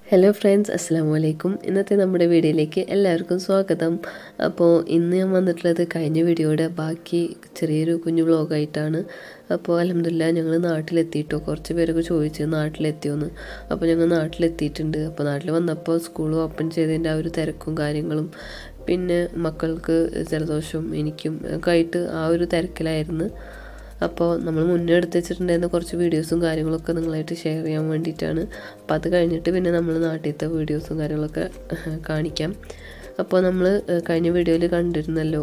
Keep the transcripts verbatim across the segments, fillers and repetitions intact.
Hello friends, അസ്സലാമു അലൈക്കും. ഇന്നത്തെ നമ്മുടെ വീഡിയോയിലേക്ക് എല്ലാവർക്കും സ്വാഗതം. അപ്പോൾ ഇന്ന് ഞാൻ വന്നിട്ടുള്ളത് കഴിഞ്ഞ വീഡിയോയുടെ ബാക്കി ചെറിയൊരു കുഞ്ഞു വ്ളോഗായിട്ടാണ്. അപ്പോൾ അൽഹംദുലില്ലാ ഞങ്ങൾ നാട്ടിലെത്തിയിട്ടോ. കുറച്ച് പേരൊക്കെ ചോദിച്ചു നാട്ടിലെത്തിയോന്ന്. അപ്പോൾ ഞങ്ങൾ നാട്ടിലെത്തിയിട്ടുണ്ട്. അപ്പോൾ നാട്ടിൽ വന്നപ്പോൾ സ്കൂൾ ഓപ്പൺ ചെയ്തതിൻ്റെ ആ ഒരു തിരക്കും കാര്യങ്ങളും പിന്നെ മക്കൾക്ക് ജലദോഷവും എനിക്കും ഒക്കെ ആയിട്ട് ആ ഒരു തിരക്കിലായിരുന്നു. അപ്പോൾ നമ്മൾ മുന്നേ എടുത്ത് വെച്ചിട്ടുണ്ടായിരുന്ന കുറച്ച് വീഡിയോസും കാര്യങ്ങളൊക്കെ നിങ്ങളായിട്ട് ഷെയർ ചെയ്യാൻ വേണ്ടിയിട്ടാണ്. അപ്പോൾ അത് കഴിഞ്ഞിട്ട് പിന്നെ നമ്മൾ നാട്ടിലത്തെ വീഡിയോസും കാര്യങ്ങളൊക്കെ കാണിക്കാം. അപ്പോൾ നമ്മൾ കഴിഞ്ഞ വീഡിയോയിൽ കണ്ടിരുന്നല്ലോ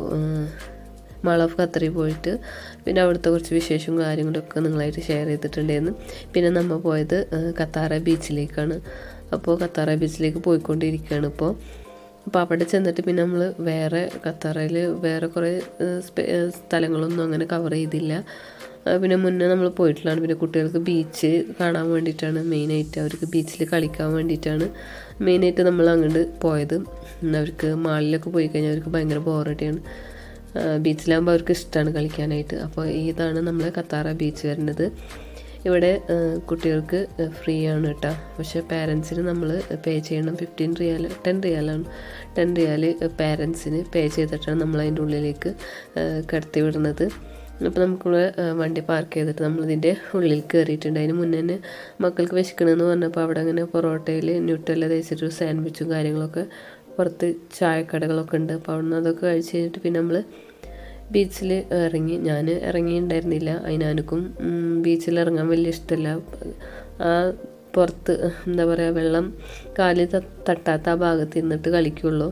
മാൾ ഓഫ് ഖത്തറിൽ പോയിട്ട് പിന്നെ അവിടുത്തെ കുറച്ച് വിശേഷവും കാര്യങ്ങളൊക്കെ നിങ്ങളായിട്ട് ഷെയർ ചെയ്തിട്ടുണ്ടായിരുന്നു. പിന്നെ നമ്മൾ പോയത് ഖത്താറ ബീച്ചിലേക്കാണ്. അപ്പോൾ ഖത്താറ ബീച്ചിലേക്ക് പോയിക്കൊണ്ടിരിക്കുകയാണ് ഇപ്പോൾ. അപ്പോൾ അവിടെ ചെന്നിട്ട് പിന്നെ നമ്മൾ വേറെ ഖത്തറിൽ വേറെ കുറേ സ്ഥലങ്ങളൊന്നും അങ്ങനെ കവർ ചെയ്തില്ല. പിന്നെ മുന്നേ നമ്മൾ പോയിട്ടുള്ളതാണ്. പിന്നെ കുട്ടികൾക്ക് ബീച്ച് കാണാൻ വേണ്ടിയിട്ടാണ് മെയിനായിട്ട്, അവർക്ക് ബീച്ചിൽ കളിക്കാൻ വേണ്ടിയിട്ടാണ് മെയിനായിട്ട് നമ്മൾ അങ്ങോട്ട് പോയത്. അവർക്ക് മാളിലൊക്കെ പോയി കഴിഞ്ഞാൽ അവർക്ക് ഭയങ്കര ബോറടിയാണ്. ബീച്ചിലാകുമ്പോൾ അവർക്ക് ഇഷ്ടമാണ് കളിക്കാനായിട്ട്. അപ്പോൾ ഇതാണ് നമ്മൾ ഖത്താറ ബീച്ച് വരുന്നത്. ഇവിടെ കുട്ടികൾക്ക് ഫ്രീ ആണ് കേട്ടോ. പക്ഷേ പാരൻസിന് നമ്മൾ പേ ചെയ്യണം. ഫിഫ്റ്റീൻ റിയാൽ ടെൻ റിയാലാണ് ടെൻ റിയാൽ പാരൻസിന് പേ ചെയ്തിട്ടാണ് നമ്മൾ അതിൻ്റെ ഉള്ളിലേക്ക് കടത്തി വിടുന്നത്. അപ്പോൾ നമുക്കിവിടെ വണ്ടി പാർക്ക് ചെയ്തിട്ട് നമ്മളിതിൻ്റെ ഉള്ളിൽ കയറിയിട്ടുണ്ട്. അതിന് മുന്നേ തന്നെ മക്കൾക്ക് വിശക്കണമെന്ന് പറഞ്ഞപ്പോൾ അവിടെ അങ്ങനെ പൊറോട്ടയിൽ ന്യൂട്ടെല്ല തേച്ചിട്ട് സാൻഡ്വിച്ചും കാര്യങ്ങളൊക്കെ പുറത്ത് ചായക്കടകളൊക്കെ ഉണ്ട്. അപ്പോൾ അവിടെ നിന്ന് അതൊക്കെ കഴിച്ച് കഴിഞ്ഞിട്ട് പിന്നെ നമ്മൾ ബീച്ചിൽ ഇറങ്ങി. ഞാൻ ഇറങ്ങിയിട്ടുണ്ടായിരുന്നില്ല. അതിനാനക്കും ബീച്ചിൽ ഇറങ്ങാൻ വലിയ ഇഷ്ടമല്ല. ആ പുറത്ത് എന്താ പറയുക, വെള്ളം കാലിൽ തട്ടാത്ത ആ ഭാഗത്ത് നിന്നിട്ട് കളിക്കുള്ളൂ.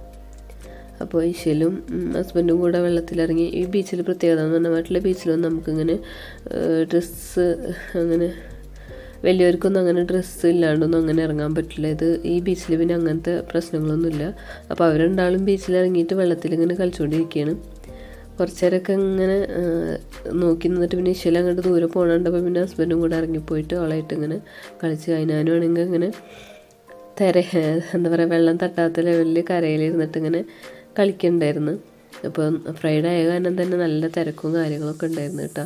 അപ്പോൾ ഇശലും ഹസ്ബൻഡും കൂടെ വെള്ളത്തിലിറങ്ങി. ഈ ബീച്ചിൽ പ്രത്യേകത എന്ന് പറഞ്ഞാൽ മറ്റുള്ള ബീച്ചിലൊന്നും നമുക്കിങ്ങനെ ഡ്രസ്സ് അങ്ങനെ വലിയവർക്കൊന്നും അങ്ങനെ ഡ്രസ്സ് ഇല്ലാണ്ടൊന്നും അങ്ങനെ ഇറങ്ങാൻ പറ്റില്ല. ഇത് ഈ ബീച്ചിൽ പിന്നെ അങ്ങനത്തെ പ്രശ്നങ്ങളൊന്നുമില്ല. അപ്പോൾ അവർ രണ്ടാളും ബീച്ചിൽ ഇറങ്ങിയിട്ട് വെള്ളത്തിൽ ഇങ്ങനെ കളിച്ചുകൊണ്ടിരിക്കുകയാണ്. കുറച്ച് നേരമൊക്കെ ഇങ്ങനെ നോക്കി നിന്നിട്ട് പിന്നെ ഇശല അങ്ങോട്ട് ദൂരെ പോകണുണ്ടപ്പോൾ പിന്നെ ഹസ്ബൻഡും കൂടെ ഇറങ്ങിപ്പോയിട്ട് അവളായിട്ട് ഇങ്ങനെ കളിച്ച് അതിനാനും ആണെങ്കിൽ ഇങ്ങനെ തിര എന്താ പറയുക വെള്ളം തട്ടാത്ത ലെവലിൽ കരയിലിരുന്നിട്ട് ഇങ്ങനെ കളിക്കുന്നുണ്ടായിരുന്നു. അപ്പോൾ ഫ്രൈഡേ ആയ കാരണം തന്നെ നല്ല തിരക്കും കാര്യങ്ങളൊക്കെ ഉണ്ടായിരുന്നു കേട്ടോ.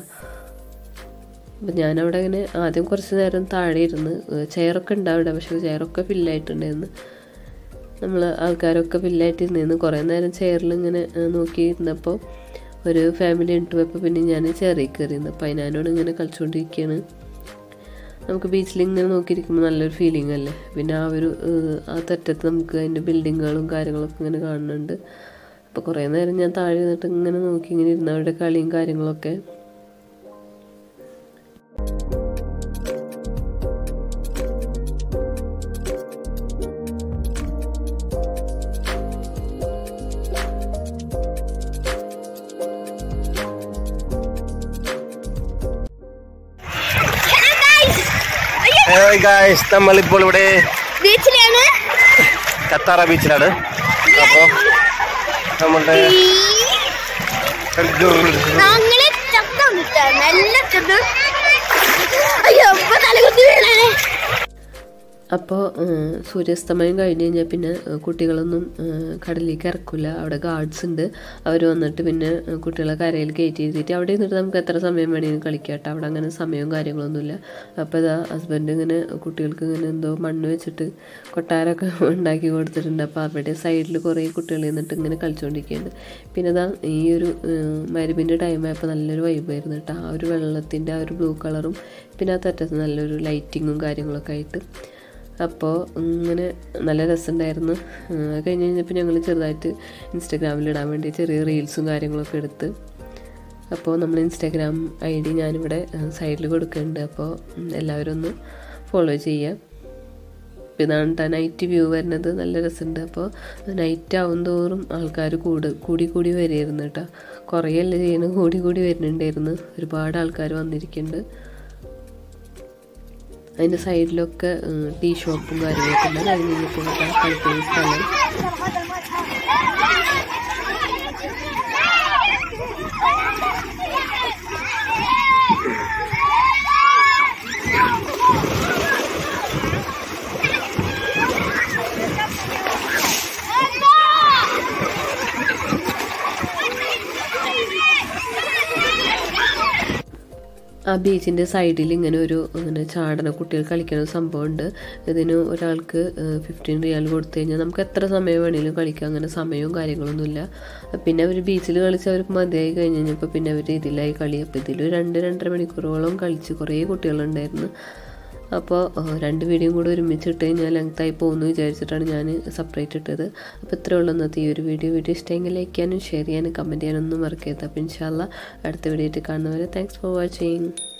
അപ്പം ഞാനവിടെ ഇങ്ങനെ ആദ്യം കുറച്ച് നേരം താഴെ ഇരുന്ന്, ചെയറൊക്കെ ഉണ്ട് അവിടെ, പക്ഷേ ചെയറൊക്കെ ഫില്ലായിട്ടുണ്ടായിരുന്നു. നമ്മൾ ആൾക്കാരൊക്കെ ഫില്ലായിട്ട് ഇരുന്നിരുന്നു. കുറേ നേരം ചെയറിൽ ഇങ്ങനെ നോക്കിയിരുന്നപ്പോൾ ഒരു ഫാമിലി ഇട്ട് പോയപ്പോൾ പിന്നെ ഞാൻ ചെയറിൽ കയറിയിരുന്നു. അപ്പോൾ അതിനോട് ഇങ്ങനെ കളിച്ചുകൊണ്ടിരിക്കുകയാണ്. നമുക്ക് ബീച്ചിൽ ഇങ്ങനെ നോക്കിയിരിക്കുമ്പോൾ നല്ലൊരു ഫീലിംഗ് അല്ലേ. പിന്നെ ആ ഒരു ആ തെറ്റത്ത് നമുക്ക് അതിൻ്റെ ബിൽഡിങ്ങുകളും കാര്യങ്ങളൊക്കെ ഇങ്ങനെ കാണുന്നുണ്ട്. അപ്പോൾ കുറേ നേരം ഞാൻ താഴെ നിന്നിട്ട് ഇങ്ങനെ നോക്കി ഇങ്ങനെ ഇരുന്ന് അവരുടെ കളിയും കാര്യങ്ങളൊക്കെ. Hey guys, നമ്മളിപ്പോൾ ഇവിടെ ബീച്ചിലാണ്, ഖത്താറ ബീച്ചിലാണ്. അപ്പോൾ നമ്മളുടെ അപ്പോൾ സൂര്യാസ്തമയം കഴിഞ്ഞ് കഴിഞ്ഞാൽ പിന്നെ കുട്ടികളൊന്നും കടലിലേക്ക് ഇറക്കില്ല. അവിടെ ഗാർഡ്സ് ഉണ്ട്. അവർ വന്നിട്ട് പിന്നെ കുട്ടികളെ കരയിൽ കയറ്റി ഇരുത്തിയിട്ട് അവിടെ നിന്നിട്ട് നമുക്ക് എത്ര സമയം വേണമെങ്കിലും കളിക്കാം കേട്ടോ. അവിടെ അങ്ങനെ സമയവും കാര്യങ്ങളൊന്നുമില്ല. അപ്പോൾ ഇതാ ഹസ്ബൻഡ് ഇങ്ങനെ കുട്ടികൾക്ക് ഇങ്ങനെ എന്തോ മണ്ണ് വെച്ചിട്ട് കൊട്ടാരമൊക്കെ ഉണ്ടാക്കി കൊടുത്തിട്ടുണ്ട്. അപ്പോൾ അവിടെ സൈഡിൽ കുറേ കുട്ടികൾ നിന്നിട്ട് ഇങ്ങനെ കളിച്ചുകൊണ്ടിരിക്കുകയുണ്ട്. പിന്നെ ഇതാ ഈ ഒരു മരുവിൻ്റെ ടൈമായപ്പോൾ നല്ലൊരു വൈബായിരുന്നു കേട്ടോ. ആ ഒരു വെള്ളത്തിൻ്റെ ആ ഒരു ബ്ലൂ കളറും പിന്നെ ആ തെറ്റത്ത് നല്ലൊരു ലൈറ്റിങ്ങും കാര്യങ്ങളൊക്കെ ആയിട്ട്. അപ്പോൾ ഇങ്ങനെ നല്ല രസമുണ്ടായിരുന്നു. കഴിഞ്ഞ് കഴിഞ്ഞപ്പോൾ ഞങ്ങൾ ചെറുതായിട്ട് ഇൻസ്റ്റാഗ്രാമിൽ ഇടാൻ വേണ്ടി ചെറിയ റീൽസും കാര്യങ്ങളൊക്കെ എടുത്ത്. അപ്പോൾ നമ്മൾ ഇൻസ്റ്റാഗ്രാം ഐ ഡി ഞാനിവിടെ സൈഡിൽ കൊടുക്കുന്നുണ്ട്. അപ്പോൾ എല്ലാവരും ഒന്ന് ഫോളോ ചെയ്യുക. ഇതാണ് കേട്ടോ നൈറ്റ് വ്യൂ വരുന്നത്. നല്ല രസമുണ്ട്. അപ്പോൾ നൈറ്റ് ആവും തോറും ആൾക്കാർ കൂട് കൂടി കൂടി വരികയായിരുന്നു കേട്ടോ. കുറേയല്ല ചെയ്യുന്നത്, കൂടി കൂടി വരുന്നുണ്ടായിരുന്നു. ഒരുപാട് ആൾക്കാർ വന്നിരിക്കുന്നുണ്ട്. അതിൻ്റെ സൈഡിലൊക്കെ ടീ ഷോപ്പും കാര്യങ്ങളൊക്കെ ഉണ്ട്. അത് കഴിഞ്ഞിപ്പോൾ കളിക്കുന്ന സ്ഥലം. ആ ബീച്ചിൻ്റെ സൈഡിൽ ഇങ്ങനെ ഒരു ഇങ്ങനെ ചാടന കുട്ടികൾ കളിക്കുന്ന ഒരു സംഭവമുണ്ട്. ഇതിന് ഒരാൾക്ക് ഫിഫ്റ്റീൻ റിയാൽ കൊടുത്തു കഴിഞ്ഞാൽ നമുക്ക് എത്ര സമയം വേണമെങ്കിലും കളിക്കാം. അങ്ങനെ സമയവും കാര്യങ്ങളൊന്നുമില്ല. പിന്നെ അവർ ബീച്ചിൽ കളിച്ച് അവർക്ക് മതിയായി കഴിഞ്ഞ് കഴിഞ്ഞപ്പോൾ പിന്നെ അവർ ഇതിലായി കളി. അപ്പോൾ ഇതിൽ രണ്ട് രണ്ടര മണിക്കൂറോളം കളിച്ച് കുറേ കുട്ടികളുണ്ടായിരുന്നു. അപ്പോൾ രണ്ട് വീഡിയോയും കൂടെ ഒരുമിച്ച് ഇട്ട് കഴിഞ്ഞാൽ ലെങ്തായി പോകുമെന്ന് വിചാരിച്ചിട്ടാണ് ഞാൻ സെപ്പറേറ്റ് ഇട്ടത്. അപ്പോൾ ഇത്രയേ ഉള്ളൂ ഇന്നത്തെ ഈ ഒരു വീഡിയോ. വീഡിയോ ഇഷ്ടമെങ്കിൽ ലൈക്ക് ചെയ്യാനും ഷെയർ ചെയ്യാനും കമൻറ്റ് ചെയ്യാനൊന്നും മറക്കരുത്. അപ്പോൾ ഇൻഷാ അല്ലാഹ് അടുത്ത വീഡിയോ ആയിട്ട് കാണുന്നവരെ താങ്ക്സ് ഫോർ വാച്ചിങ്.